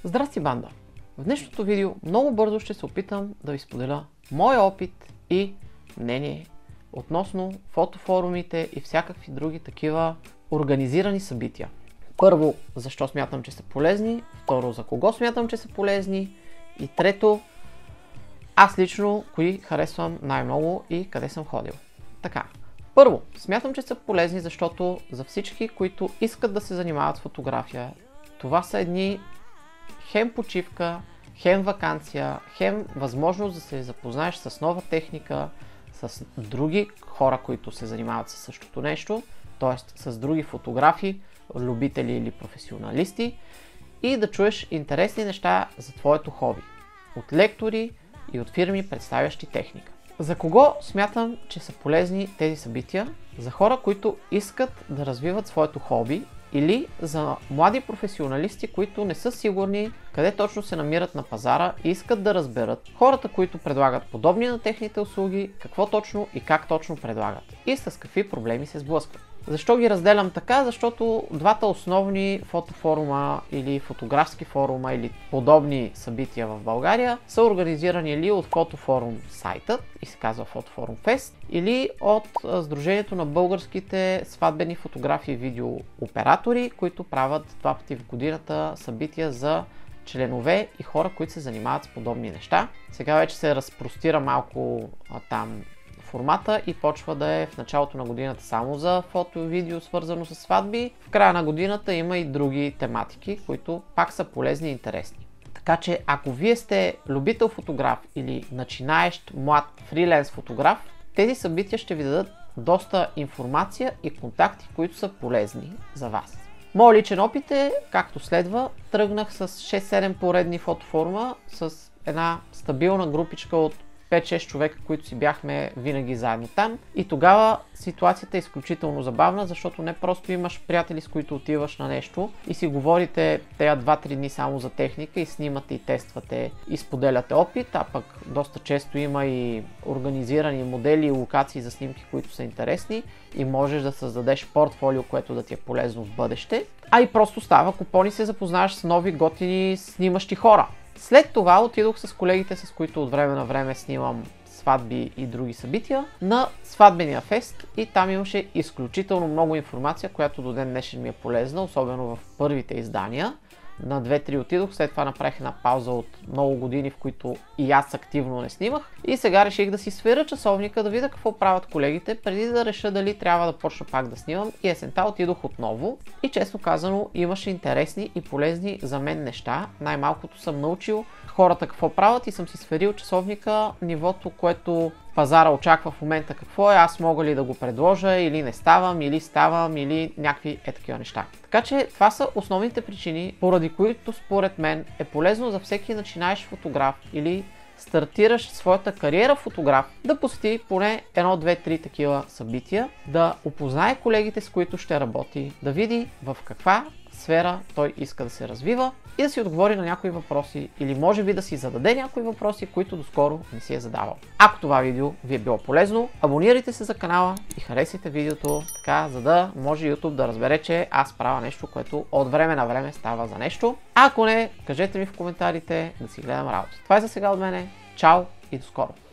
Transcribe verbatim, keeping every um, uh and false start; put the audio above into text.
Здрасти, банда! В днешното видео много бързо ще се опитам да ви споделя моя опит и мнение относно фотофорумите и всякакви други такива организирани събития. Първо, защо смятам, че са полезни, второ, за кого смятам, че са полезни и трето, аз лично кои харесвам най-много и къде съм ходил. Така, първо, смятам, че са полезни, защото за всички, които искат да се занимават с фотография, това са едни хем почивка, хем ваканция, хем възможност да се запознаеш с нова техника, с други хора, които се занимават с същото нещо, т.е. с други фотографи, любители или професионалисти и да чуеш интересни неща за твоето хоби от лектори и от фирми, представящи техника. За кого смятам, че са полезни тези събития? За хора, които искат да развиват своето хоби или за млади професионалисти, които не са сигурни къде точно се намират на пазара и искат да разберат хората, които предлагат подобни на техните услуги, какво точно и как точно предлагат и с какви проблеми се сблъскват. Защо ги разделям така? Защото двата основни фотофорума или фотографски форума или подобни събития в България са организирани или от фотофорум сайтът и се казва Фотофорум Фест, или от Сдружението на българските сватбени фотографии и видеооператори, които правят два пъти в годината събития за членове и хора, които се занимават с подобни неща. Сега вече се разпростира малко а, там формата и почва да е в началото на годината само за фото и видео, свързано с сватби. В края на годината има и други тематики, които пак са полезни и интересни. Така че ако вие сте любител фотограф или начинаещ млад фриленс фотограф, тези събития ще ви дадат доста информация и контакти, които са полезни за вас. Моят личен опит е както следва. Тръгнах с шест-седем поредни фотофорума с една стабилна групичка от пет-шест човека, които си бяхме винаги заедно там. И тогава ситуацията е изключително забавна, защото не просто имаш приятели, с които отиваш на нещо и си говорите тези два-три дни само за техника и снимате и тествате и споделяте опит, а пък доста често има и организирани модели и локации за снимки, които са интересни и можеш да създадеш портфолио, което да ти е полезно в бъдеще. А и просто става купони, се запознаваш с нови готини снимащи хора. След това отидох с колегите, с които от време на време снимам сватби и други събития, на сватбения фест и там имаше изключително много информация, която до ден днешен ми е полезна, особено в първите издания. На две-три отидох, след това направих една пауза от много години, в които и аз активно не снимах и сега реших да си сверя часовника, да видя какво правят колегите, преди да реша дали трябва да почна пак да снимам и есента отидох отново и честно казано имаше интересни и полезни за мен неща. Най-малкото съм научил хората какво правят и съм си сверил часовника, нивото, което пазара очаква в момента какво е, аз мога ли да го предложа или не ставам, или ставам, или някакви е такива неща. Така че това са основните причини, поради които според мен е полезно за всеки начинаещ фотограф или стартираш своята кариера фотограф да посети поне едно, две, три такива събития, да опознае колегите, с които ще работи, да види в каква сфера той иска да се развива и да си отговори на някои въпроси или може би да си зададе някои въпроси, които доскоро не си е задавал. Ако това видео ви е било полезно, абонирайте се за канала и харесайте видеото, така, за да може YouTube да разбере, че аз правя нещо, което от време на време става за нещо. А ако не, кажете ми в коментарите да си гледам работа. Това е за сега от мене. Чао и до скоро!